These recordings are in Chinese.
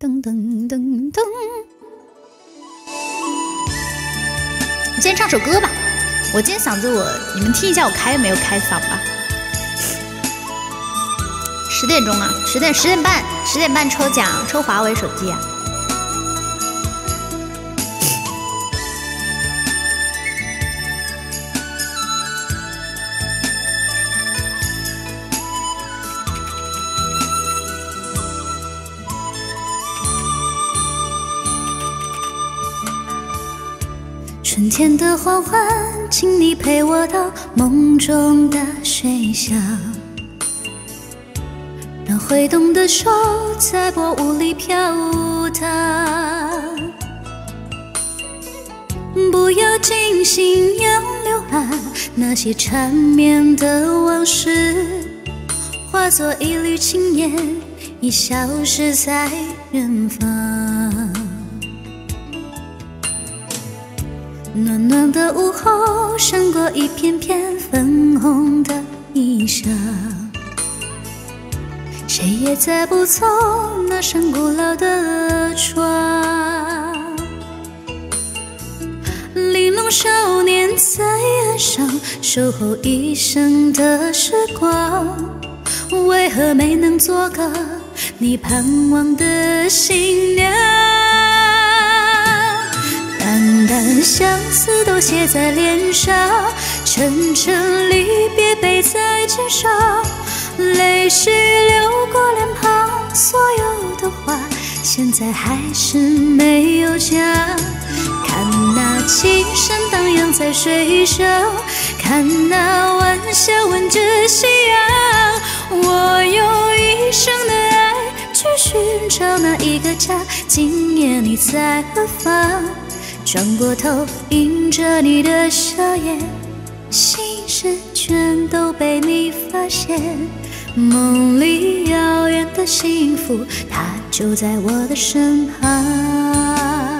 噔噔噔噔。我今天唱首歌吧，我今天嗓子你们听一下我开没有开嗓吧。10点钟啊，10点半抽奖，抽华为手机啊。春天的黄昏，请你陪我到梦中的水乡，让挥动的手在波舞里飘荡。不要惊醒杨柳岸，那些缠绵的往事，化作一缕青烟，已消失在远方。暖暖的午后，闪过一片片粉红的衣裳，谁也载不走那扇古老的窗。玲珑少年在岸上守候一生的时光，为何没能做个你盼望的新娘？淡淡相思都写在脸上，沉沉离别背在肩上，泪水流过脸庞，所有的话现在还是没有讲。看那青山荡漾在水上，看那晚霞吻着夕阳，我用一生的爱去寻找那一个家，今夜你在何方？转过头迎着你的笑颜，心事全都被你发现，梦里遥远的幸福，它就在我的身旁。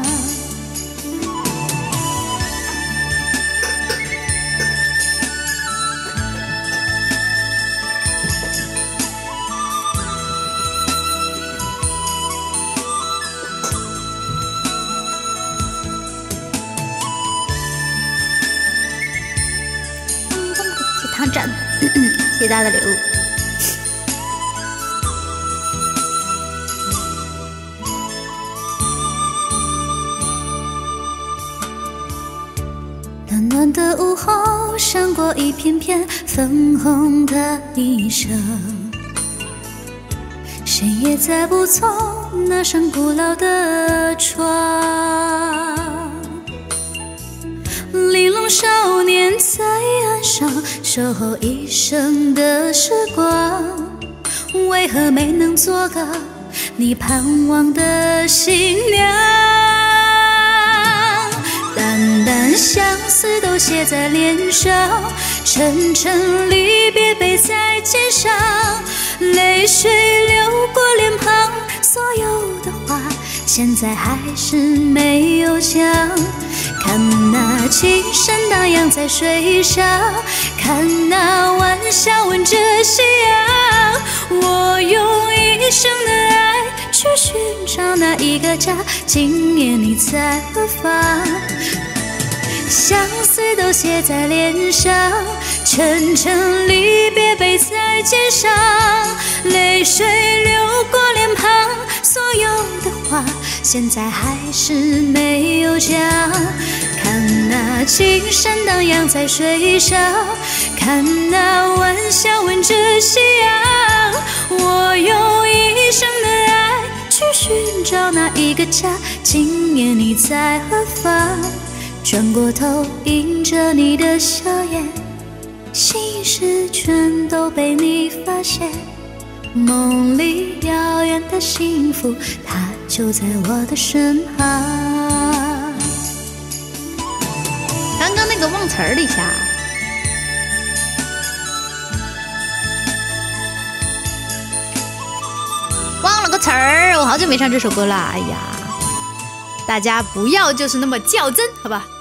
汤站，谢谢大家的礼物。暖暖的午后，闪过一片片粉红的衣裳，谁也载不走那扇古老的窗。玲珑少年在岸上守候一生的时光，为何没能做个你盼望的新娘？淡淡相思都写在脸上，沉沉离别背在肩上，泪水流过脸庞，所有的话现在还是没有讲。看那青山荡漾在水上，看那晚霞吻着夕阳，我用一生的爱去寻找那一个家，今夜你在何方？相思都写在脸上，沉沉离别背在肩上，泪水流过脸庞，所有的话现在还是没有讲。看那青山荡漾在水上，看那晚霞吻着夕阳，我用一生的爱去寻找那一个家，今夜你在何方？转过头迎着你的笑颜，心事全都被你发现，梦里遥远的幸福，它就在我的身旁。刚刚那个忘词儿了一下，忘了个词儿，我好久没唱这首歌了。哎呀，大家不要就是那么较真，好吧？